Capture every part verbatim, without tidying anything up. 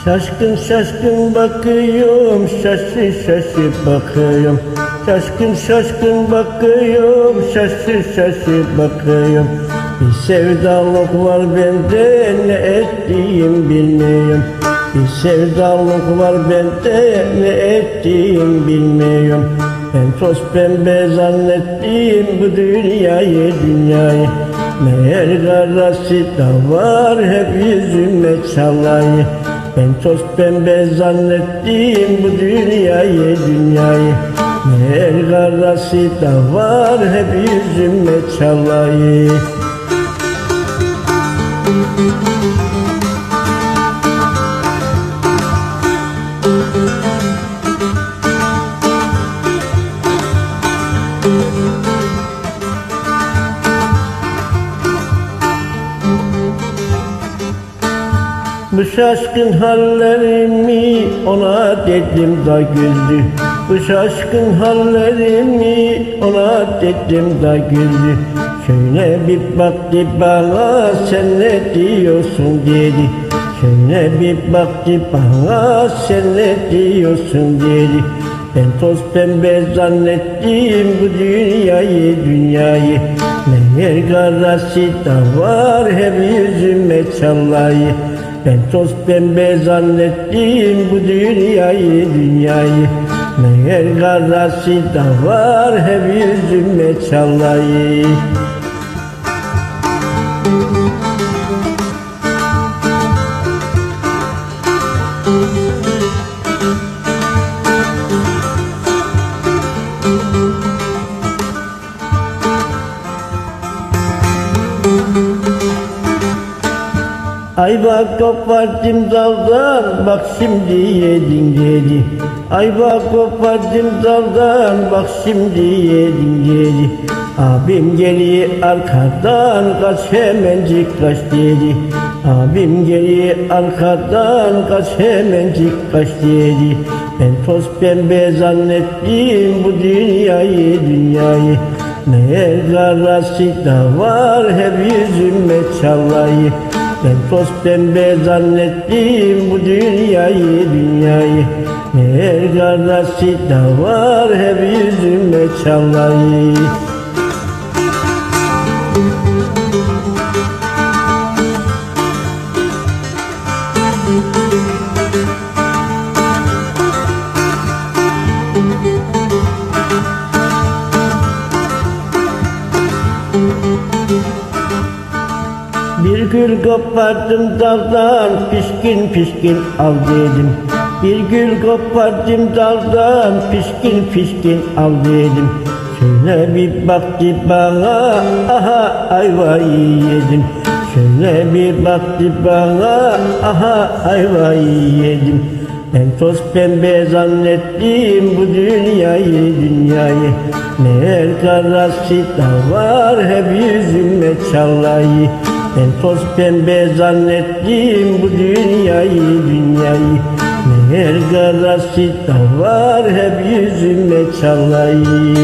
Şaşkın şaşkın bakıyorum, şaşı şaşı bakıyorum. Şaşkın şaşkın bakıyorum, şaşı şaşı bakıyorum. Bir sevdalık var bende, ne ettiğim bilmiyorum. Bir sevdalık var bende, ne ettiğim bilmiyorum. Ben toz pembe zannettim bu dünyayı dünyayı. Meğer karası da var hep yüzüme çalayı. Ben toz pembe zannettim bu dünyayı dünyayı. Meğer karası da var hep yüzüme çalayı. Bu şaşkın hallerimi ona dedim da güldü. Bu şaşkın hallerimi ona dedim da güldü. Şöyle bir baktı bana, sen ne diyorsun dedi. Şöyle bir baktı bana, sen ne diyorsun dedi. Ben toz pembe zannettim bu dünyayı dünyayı. Meğer karası da var hep yüzüme çalayı. Ben toz pembe zannettim bu dünyayı dünyayı. Meğer karası da var hep yüzüme çalayı. Ayva kopardım daldan, bak şimdi yedin dedi. Ayva kopardım daldan, bak şimdi yedin dedi. Abim geliyor arkadan, kaç hemencik kaç dedi. Abim geliyor arkadan, kaç hemencik kaç dedi. Ben toz pembe zannettim bu dünyayı dünyayı. Meğer karası da var hep yüzüme çalayı. Ben toz pembe zannettim bu dünyayı dünyayı. Meğer karası da var hep yüzüme çalayı. Bir gül kopardım daldan, pişkin pişkin al dedim. Bir gül kopardım daldan, pişkin pişkin al dedim. Şöyle bir baktı bana, aha ayvayı yedim. Şöyle bir baktı bana, aha ayvayı yedim. Ben toz pembe zannettim bu dünyayı dünyayı. Meğer karası da var hep yüzüme çalayı. Ben toz pembe zannettim bu dünyayı dünyayı. Meğer karası da var hep yüzüme çalayı.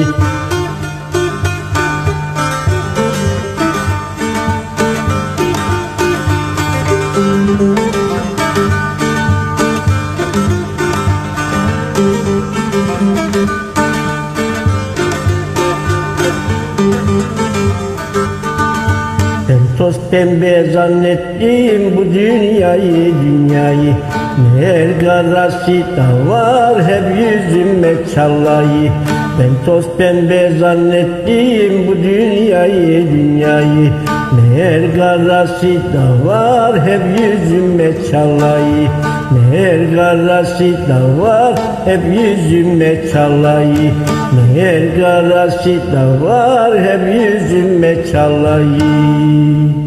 Toz pembe zannettim bu dünyayı dünyayı. Meğer karası da var hep yüzüme çalayı. Ben toz pembe zannettim bu dünyayı dünyayı. Meğer karası da var hep yüzüme çalayı. Meğer karası da var hep yüzüme çalayı. Meğer karası da var hep yüzüme çalayı.